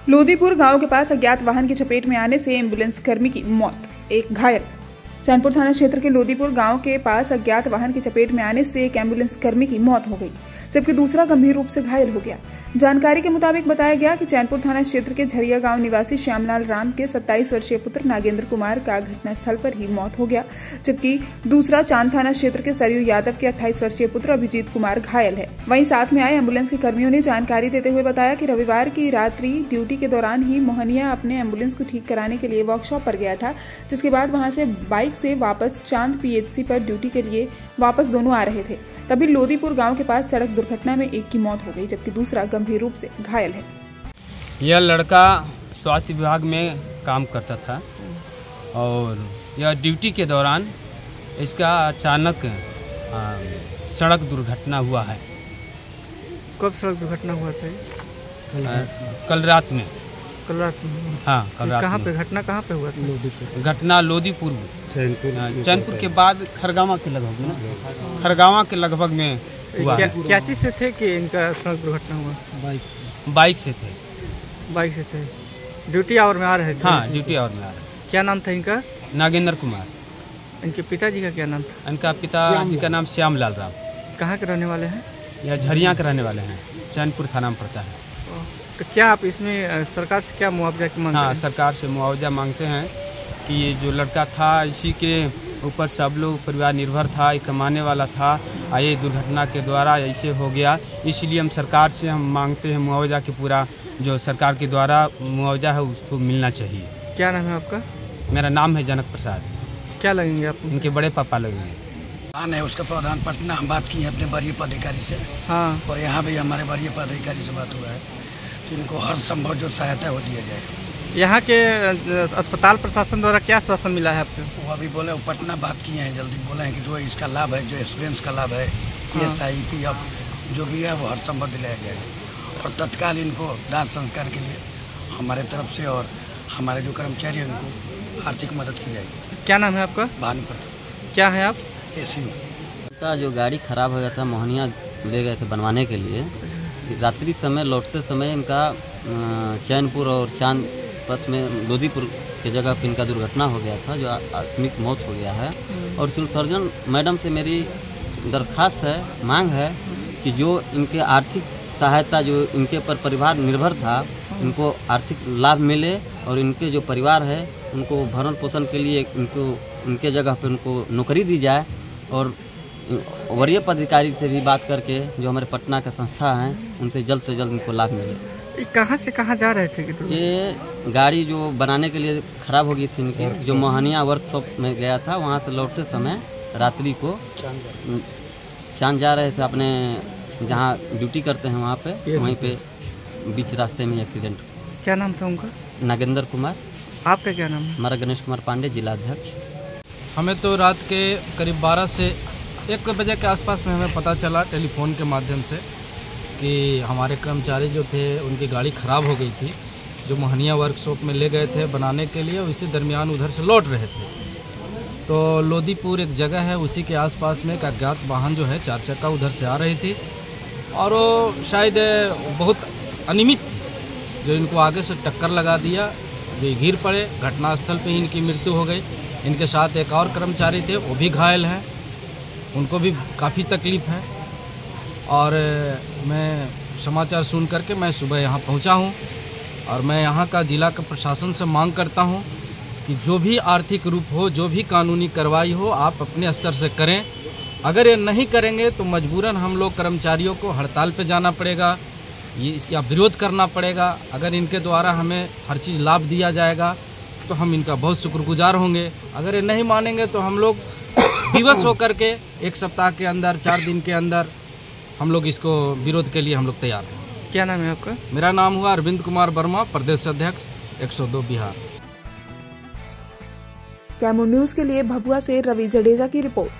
लोदीपुर गांव के पास अज्ञात वाहन की चपेट में आने से एम्बुलेंस कर्मी की मौत, एक घायल। चैनपुर थाना क्षेत्र के लोदीपुर गांव के पास अज्ञात वाहन की चपेट में आने से एक एम्बुलेंस कर्मी की मौत हो गई, जबकि दूसरा गंभीर रूप से घायल हो गया। जानकारी के मुताबिक बताया गया कि चैनपुर थाना क्षेत्र के झरिया गांव निवासी श्यामलाल राम के 27 वर्षीय पुत्र नागेंद्र कुमार का घटनास्थल पर ही मौत हो गया, जबकि दूसरा चांद थाना क्षेत्र के सरयू यादव के 28 वर्षीय पुत्र अभिजीत कुमार घायल है। वहीं साथ में आए एम्बुलेंस के कर्मियों ने जानकारी देते हुए बताया कि रविवार की रात्रि ड्यूटी के दौरान ही मोहनिया अपने एम्बुलेंस को ठीक कराने के लिए वर्कशॉप पर गया था, जिसके बाद वहां से बाइक से वापस चांद पीएचसी पर ड्यूटी के लिए वापस दोनों आ रहे थे। तभी लोदीपुर गांव के पास सड़क दुर्घटना में एक की मौत हो गई, जबकि दूसरा गंभीर रूप से घायल है। यह लड़का स्वास्थ्य विभाग में काम करता था और यह ड्यूटी के दौरान इसका अचानक सड़क दुर्घटना हुआ है। कब सड़क दुर्घटना हुआ था? कल रात में। हाँ, कल रात। कहाँ पे घटना कहाँ पे हुआ था? घटना लोदीपुर में, चैनपुर के बाद खरगावा के लगभग में, खरगावा के लगभग में हुआ। क्या चीज़ से थे कि इनका सड़क दुर्घटना हुआ? बाइक से थे। बाइक से थे। ड्यूटी आवर में आ रहे थे? हाँ, ड्यूटी आवर में आ रहे थे। क्या नाम था इनका? नागेंद्र कुमार। इनके पिताजी का क्या नाम था? इनका पिताजी का नाम श्यामलाल राम। कहाँ के रहने वाले हैं? यह झरिया के रहने वाले हैं, चैनपुर थाना में पड़ता है। तो क्या आप इसमें सरकार से क्या मुआवजा की मांग? हाँ, सरकार से मुआवजा मांगते हैं कि ये जो लड़का था इसी के ऊपर सब लोग परिवार निर्भर था, ये कमाने वाला था, ये दुर्घटना के द्वारा ऐसे हो गया। इसलिए हम सरकार से मांगते हैं मुआवजा की, पूरा जो सरकार के द्वारा मुआवजा है उसको मिलना चाहिए। क्या नाम है आपका? मेरा नाम है जनक प्रसाद। क्या लगेंगे आप? इनके बड़े पापा लगेंगे। है उसका प्रधान पटना। हम बात की है अपने वरीय पदाधिकारी से। हाँ, और यहाँ भी हमारे वरीय पदाधिकारी से बात हुआ है कि इनको हर संभव जो सहायता वो दिया जाए। यहाँ के अस्पताल प्रशासन द्वारा क्या आश्वासन मिला है आपको? वो अभी बोले वो पटना बात किए हैं, जल्दी बोले हैं कि जो इसका लाभ है, जो इंश्योरेंस का लाभ है, SIPF जो भी है वो हर संभव दिलाया जाएगा। और तत्काल इनको दाह संस्कार के लिए हमारे तरफ से और हमारे जो कर्मचारी हैं उनको आर्थिक मदद की जाएगी। क्या नाम है आपका? भानुप्रताप। क्या है आप? SU। जो गाड़ी खराब हो गया था, मोहनिया ले गए थे बनवाने के लिए। रात्रि समय लौटते समय इनका चैनपुर और चांद पथ में लोदीपुर के जगह पर इनका दुर्घटना हो गया था, जो आकस्मिक मौत हो गया है। और सिविल सर्जन मैडम से मेरी दरख्वास्त है, मांग है कि जो इनके आर्थिक सहायता जो इनके पर परिवार निर्भर था, इनको आर्थिक लाभ मिले और इनके जो परिवार है उनको भरण पोषण के लिए इनके जगह पर उनको नौकरी दी जाए। और वरीय पदाधिकारी से भी बात करके जो हमारे पटना का संस्था हैं उनसे जल्द से जल्द इनको लाभ मिले। कहाँ से कहाँ जा रहे थे? ये गाड़ी जो बनाने के लिए खराब हो गई थी इनकी, जो मोहनिया वर्कशॉप में गया था, वहाँ से लौटते समय रात्रि को चांद जा रहे थे, अपने जहाँ ड्यूटी करते हैं वहाँ पे, वहीं पे बीच रास्ते में एक्सीडेंट। क्या नाम था उनका? नागेंद्र कुमार। आपका क्या नाम है? हमारा गणेश कुमार पांडे, जिलाध्यक्ष। हमें तो रात के करीब 12 से 1 बजे के आसपास में हमें पता चला टेलीफोन के माध्यम से कि हमारे कर्मचारी जो थे उनकी गाड़ी ख़राब हो गई थी, जो मोहनिया वर्कशॉप में ले गए थे बनाने के लिए। इसी दरमियान उधर से लौट रहे थे तो लोदीपुर एक जगह है, उसी के आसपास में एक अज्ञात वाहन जो है 4 चक्का उधर से आ रही थी और वो शायद बहुत अनियमित थी, जो इनको आगे से टक्कर लगा दिया, जो गिर पड़े। घटनास्थल पे ही इनकी मृत्यु हो गई। इनके साथ एक और कर्मचारी थे, वो भी घायल हैं, उनको भी काफ़ी तकलीफ़ है। और मैं समाचार सुन करके मैं सुबह यहाँ पहुँचा हूँ और मैं यहाँ का जिला का प्रशासन से मांग करता हूँ कि जो भी आर्थिक रूप हो, जो भी कानूनी कार्रवाई हो, आप अपने स्तर से करें। अगर ये नहीं करेंगे तो मजबूरन हम लोग कर्मचारियों को हड़ताल पे जाना पड़ेगा, ये इसका विरोध करना पड़ेगा। अगर इनके द्वारा हमें हर चीज़ लाभ दिया जाएगा तो हम इनका बहुत शुक्रगुजार होंगे। अगर ये नहीं मानेंगे तो हम लोग विवश होकर के 1 सप्ताह के अंदर, 4 दिन के अंदर हम लोग इसको विरोध के लिए हम लोग तैयार हैं। क्या नाम है आपका? मेरा नाम हुआ अरविंद कुमार वर्मा, प्रदेश अध्यक्ष 102 बिहार। कैमूर न्यूज के लिए भभुआ से रवि जडेजा की रिपोर्ट।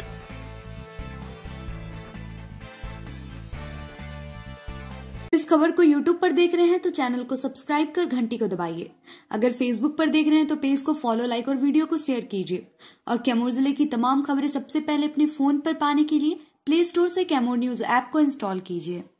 इस खबर को YouTube पर देख रहे हैं तो चैनल को सब्सक्राइब कर घंटी को दबाइए। अगर Facebook पर देख रहे हैं तो पेज को फॉलो, लाइक और वीडियो को शेयर कीजिए। और कैमूर जिले की तमाम खबरें सबसे पहले अपने फोन पर पाने के लिए प्ले स्टोर से कैमूर न्यूज ऐप को इंस्टॉल कीजिए।